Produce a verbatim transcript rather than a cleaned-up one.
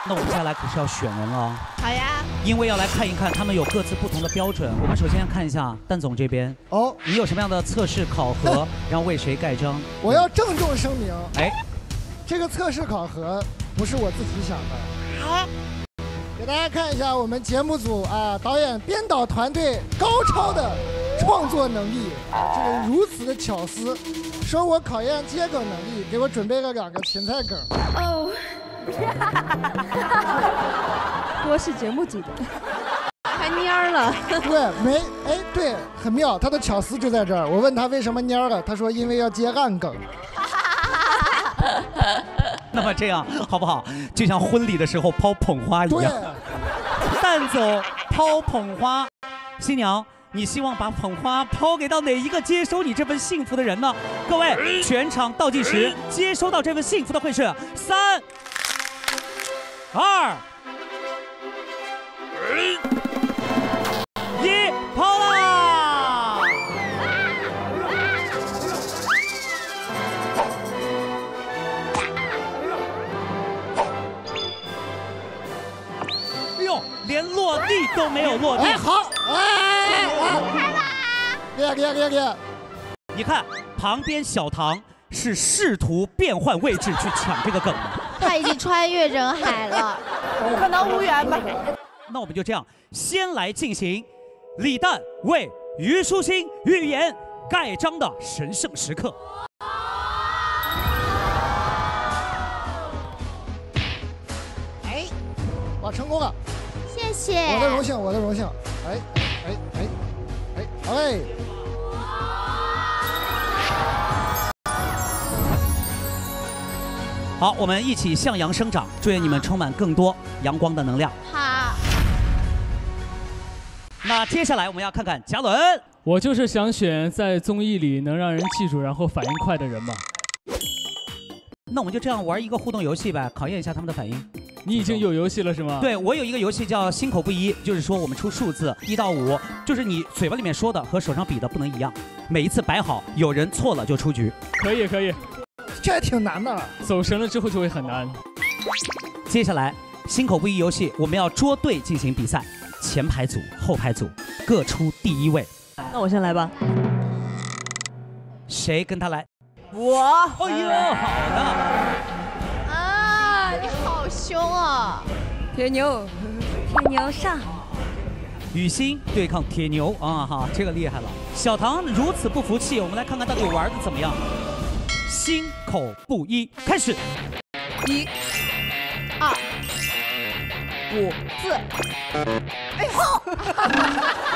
那我们接下来可是要选人了。 好呀。 因为要来看一看他们有各自不同的标准。我们首先看一下蛋总这边。 哦。 你有什么样的测试考核，然后为谁盖章？ 我要郑重声明。 哎。这个测试考核不是我自己想的。 好。 给大家看一下我们节目组啊，导演编导团队高超的创作能力，这个如此的巧思，说我考验接梗能力，给我准备了两个芹菜梗。 哦。 多是节目组的， 还蔫儿了。 对，没哎，对，很妙，他的巧思就在这儿。我问他为什么蔫儿了，他说因为要接暗梗。 那么这样好不好？就像婚礼的时候抛捧花一样。蛋总抛捧花，新娘，你希望把捧花抛给到哪一个接收你这份幸福的人呢？各位，全场倒计时，接收到这份幸福的会是三、二、一，抛啦！哎呦，连落地都没有落地。 哎，好，哎，开啦！给给给给！ 你看旁边小唐是试图变换位置去抢这个梗的。 他已经穿越人海了，可能无缘吧。 那我们就这样，先来进行李诞为虞书欣预言盖章的神圣时刻。 哎，我成功了， 谢谢。 我的荣幸，我的荣幸。哎哎哎哎哎。 好，我们一起向阳生长，祝愿你们充满更多阳光的能量。 好。 那接下来我们要看看嘉伦。 我就是想选在综艺里能让人记住，然后反应快的人嘛。 那我们就这样玩一个互动游戏呗，考验一下他们的反应。 你已经有游戏了是吗？ 对，我有一个游戏叫心口不一，就是说我们出数字一到五，就是你嘴巴里面说的和手上比的不能一样，每一次摆好，有人错了就出局。 可以可以。 这还挺难的， 走神了之后就会很难。 接下来心口不一游戏，我们要捉对进行比赛，前排组、后排组各出第一位。 那我先来吧。 谁跟他来？ 我。 哎呦，好的。啊，你好凶啊！ 铁牛，铁牛上。 雨欣对抗铁牛啊哈，这个厉害了。小唐如此不服气，我们来看看到底玩的怎么样。心口不一，开始。 一、二、五、四。哎呦！